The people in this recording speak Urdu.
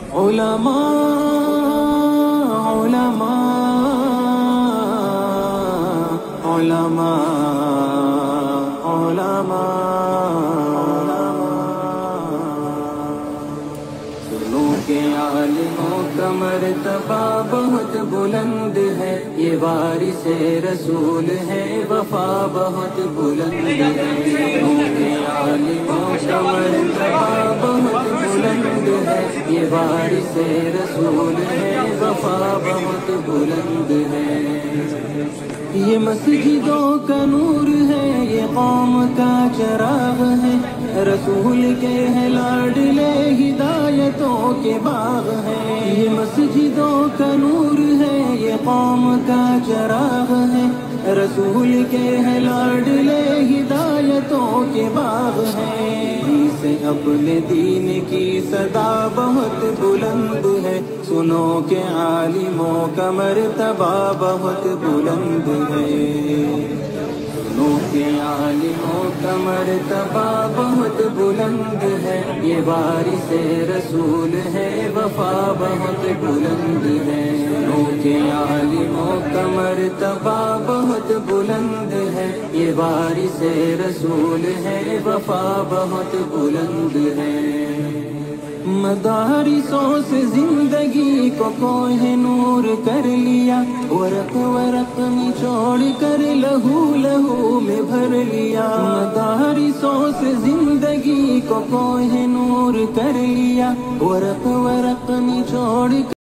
علماء علماء علماء علماء سنو کے عالموں کا مرتبہ بہت بلند ہے، یہ وارث رسول ہے، وفا بہت بلند ہے۔ سنو کے عالموں کا مرتبہ بہت بلند ہے، یہ وارث رسول ہے، وفا بہت بلند ہے۔ یہ مسجدوں کا نور ہے، یہ قوم کا چراغ ہے، رسول کے ہے لاڈلے ہدایتوں کے باغ ہے۔ یہ مسجدوں کا نور ہے، یہ قوم کا چراغ ہے، رسول کے ہے لاڈلے ہدایتوں کے باغ ہے۔ سے اپنے دین کی صدا بہت بلند ہے، سنو کہ عالموں کا مرتبہ بہت بلند ہے۔ سنو کہ عالموں کا مرتبہ بہت بلند ہے، یہ وارث رسول ہے، وفا بہت بلند ہے۔ سنو کہ عالموں کا مرتبہ بہت بلند ہے، یہ وارث رسول ہے، وفا بہت بلند ہے۔ مدارسوں سے زندگی کو کوہ نور کر لیا، ورق ورق نچوڑ کر لہو لہو میں بھر لیا۔ مدارسوں سے زندگی کو کوہ نور کر لیا، ورق ورق نچوڑ